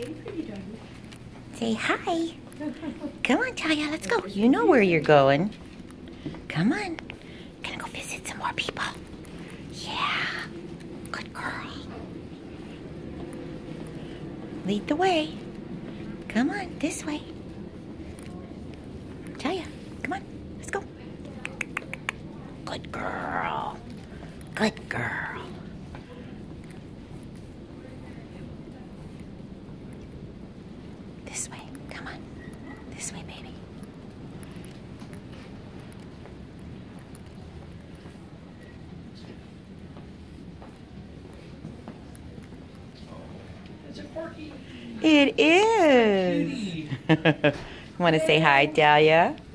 Say hi. Come on, Talia, let's go. You know where you're going. Come on. Gonna go visit some more people. Yeah. Good girl. Lead the way. Come on, this way. Talia, come on. Let's go. Good girl. Good girl. This way. Come on. This way, baby. It's a Porky. It is. Want to say hi, Dahlia?